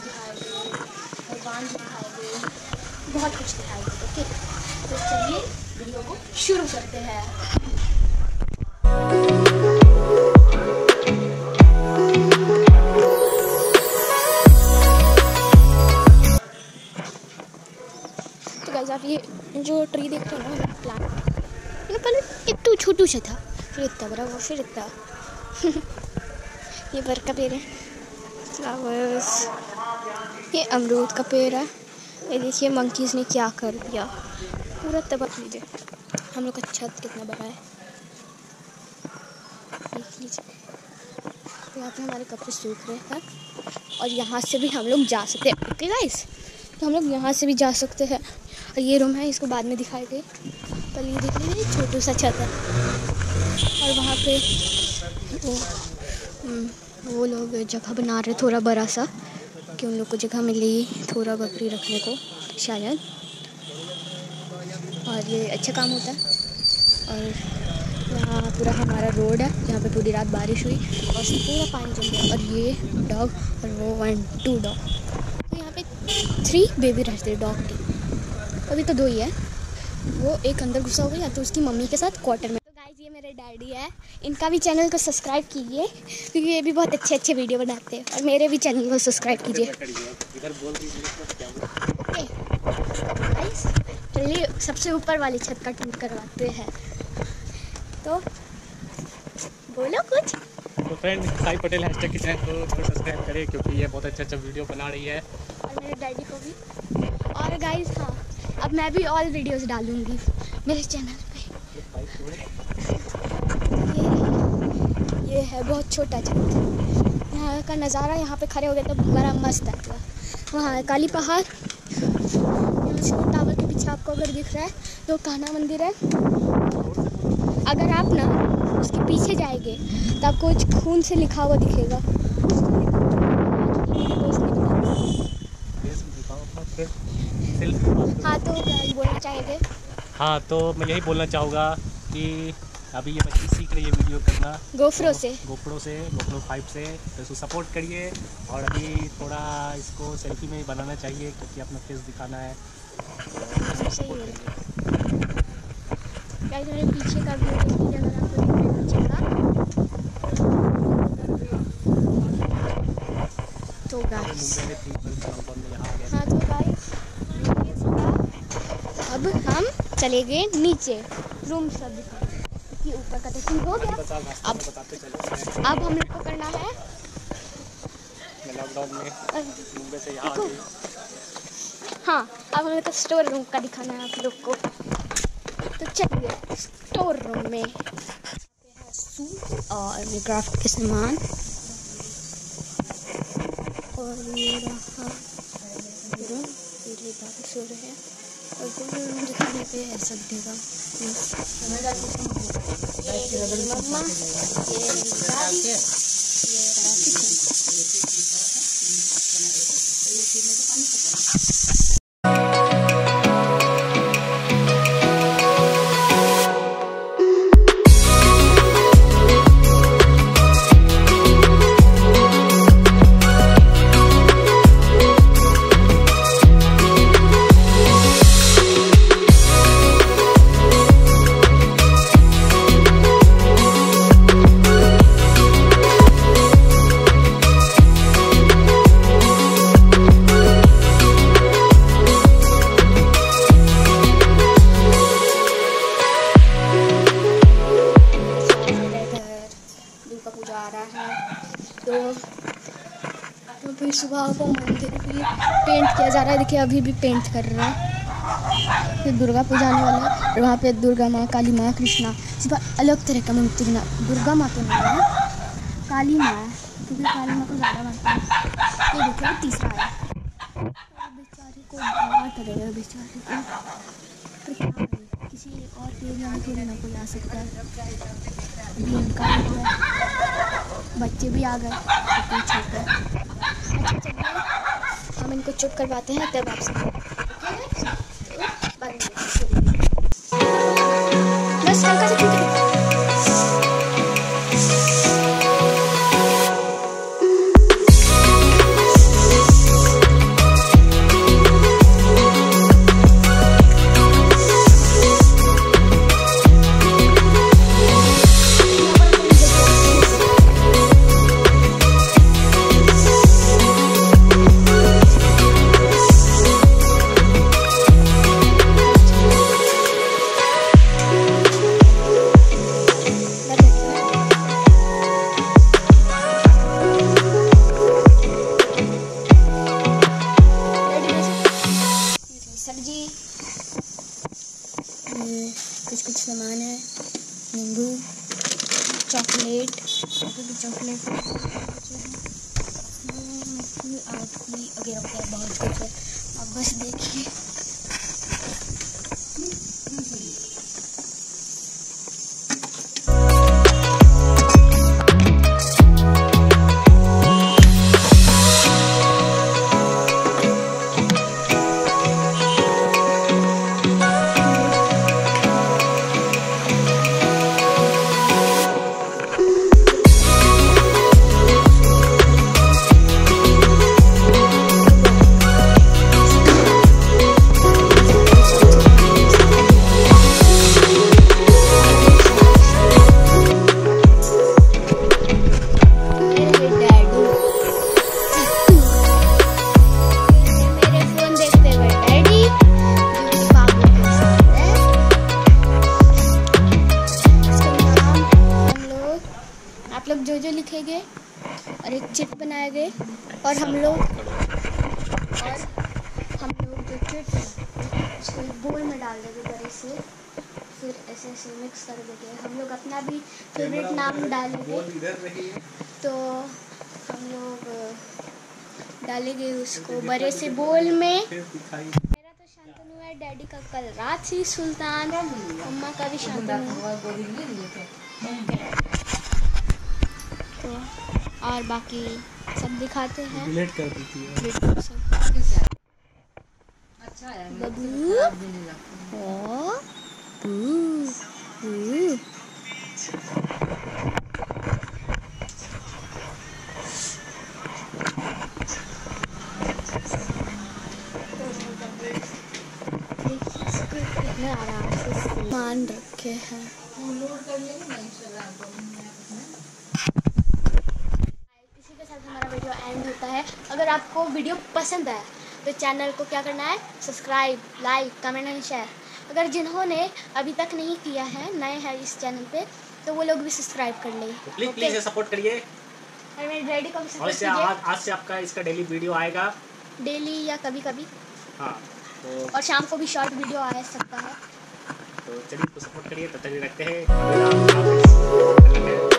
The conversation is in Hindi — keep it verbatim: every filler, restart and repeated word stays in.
दिखाएंगे, भगवान दिखाएंगे, बहुत कुछ दिखाएंगे। ओके, तो चलिए वीडियो को शुरू करते हैं। तो गाइस आप ये जो ट्री देख रहे हैं ना, प्लांट, ये पहले इतना छोटू सा था, फिर इतना बड़ा हुआ, फिर इतना ये बर का पेड़ है, फ्लावर्स, ये अमरूद का पेड़ है। ये देखिए मंकीज़ ने क्या कर दिया, पूरा तबाह लीजिए। हम लोग का छत कितना बड़ा है देख लीजिए। यहाँ पे हमारे कपड़े सूख रहे हैं और यहाँ से भी हम लोग जा सकते हैं। ओके गाइस, तो हम लोग यहाँ से भी जा सकते हैं। और ये रूम है, इसको बाद में दिखाएंगे। पहले ये देख लीजिए, छोटू सा छत है और वहाँ पे वो वो लोग जगह बना रहे थोड़ा बड़ा सा, कि उन लोग को जगह मिले थोड़ा बकरी रखने को शायद, और ये अच्छा काम होता है। और यहाँ पूरा हमारा रोड है, जहाँ पे पूरी रात बारिश हुई और उसमें पूरा पानी जम गया। और ये डॉग और वो वन टू डॉग, तो यहाँ पे थ्री बेबी रहते हैं डॉग की। अभी तो दो ही है, वो एक अंदर घुसा हो गया तो उसकी मम्मी के साथ क्वार्टर में। तो गाइस ये मेरे डैडी है, इनका भी चैनल को सब्सक्राइब कीजिए क्योंकि ये भी बहुत अच्छे अच्छे वीडियो बनाते हैं। और मेरे भी चैनल को सब्सक्राइब कीजिए। ओके गाइस, चलिए सबसे ऊपर वाली छत का टूर करवाते हैं। तो बोलो कुछ। तो फ्रेंड, साई पटेल हैशटैग के चैनल को जरूर सब्सक्राइब करें क्योंकि ये बहुत अच्छा अच्छा वीडियो बना रही है। और मेरे डैडी को भी। और गाइस हाँ, अब मैं भी ऑल वीडियोस डालूंगी मेरे चैनल पे। ये, ये है बहुत छोटा छत, यहाँ का नज़ारा, यहाँ पे खड़े हो गए तो बड़ा मस्त है। वहाँ है काली पहाड़, यहाँ टावर के पीछे आपको अगर दिख रहा है तो कान्हा मंदिर है। अगर आप ना उसके पीछे जाएंगे तो आपको कुछ खून से लिखा हुआ दिखेगा। हाँ तो बोलना चाहेंगे। हाँ तो मैं यही बोलना चाहूँगा कि अभी ये बच्ची सीख रही है वीडियो करना गोप्रो तो, से गोप्रो से गोप्रो फाइव से, तो इसको सपोर्ट करिए। और अभी थोड़ा इसको सेल्फी में ही बनाना चाहिए क्योंकि अपना फेस दिखाना है। तो सही है। गाइस मेरे पीछे का व्यू देखिए, अगर आपको दिख रहा है पीछे का। तो गाइस हाँ तो गाइस अब हम चले गए नीचे, रूम सब दिखाएंगे कि ऊपर का तो ठीक हो गया। अब अब हम लोग को करना है, लॉकडाउन में मुंबई से यहाँ हाँ अब हमें तो स्टोर रूम का दिखाना है आप लोग को। तो चलिए स्टोर रूम में है सूट और क्राफ्ट के सामान, और ये रहा रूम, ये सो रहे हैं और रूम दिखाने पे है सब जगह। मम्मा, ये दादी, ये तो फिर सुबह को मंदिर भी पेंट किया जा रहा है। देखिए अभी भी पेंट कर रहा है। फिर दुर्गा पूजा आने वाला है और वहाँ पे दुर्गा माँ, काली माँ, कृष्णा, सिर्फ अलग तरह का मूर्ति बना। दुर्गा माँ तो नहीं है, काली माँ है क्योंकि काली माँ को ज़्यादा मानते हैं। ये देखिए तीसरा है, बेचारे को डांट रहे हैं बेचारे को, किसी और के यहाँ थोड़ी ना कोई आ सकता है। अभी इनका बच्चे भी आ गए, तो छोटे। अच्छा चलिए हम इनको चुप करवाते हैं तब आपसे बस हल्का सा छूट सामान है, नींबू, चॉकलेट, चॉकलेट आदि वगैरह वगैरह बहुत कुछ है। अब बस देखिए आप लोग जो जो लिखेंगे और एक चिट बनाएंगे और हम लोग और हम लोग जो चिट है उसको एक बोल में डाल देंगे बड़े से, फिर ऐसे ऐसे मिक्स कर देंगे। हम लोग अपना भी फेवरेट नाम डालेंगे, तो हम लोग डालेंगे उसको बड़े से बोल में। मेरा तो शांतनु है, डैडी का कल रात से सुल्तान, अम्मा का भी शांतनु, तो और बाकी सब दिखाते हैं। डिलीट कर देती है सब अच्छा है बबू ओ बू बू कितने आराम से सामान रखे हैं। हमारा वीडियो एंड होता है। अगर आपको वीडियो पसंद आया तो चैनल को क्या करना है, subscribe, like, comment and share. अगर जिन्होंने अभी तक नहीं किया है, नए हैं इस चैनल पे, तो वो लोग भी सब्सक्राइब कर ले। तो प्लीज प्लीज सपोर्ट करिए और मेरे डैडी को भी सपोर्ट कीजिए। आज, आज से आपका इसका डेली वीडियो आएगा, डेली या कभी कभी, हाँ तो और शाम को भी शॉर्ट वीडियो आ सकता है। तो चलिए तो सपोर्ट करिए, तब तक रखते हैं।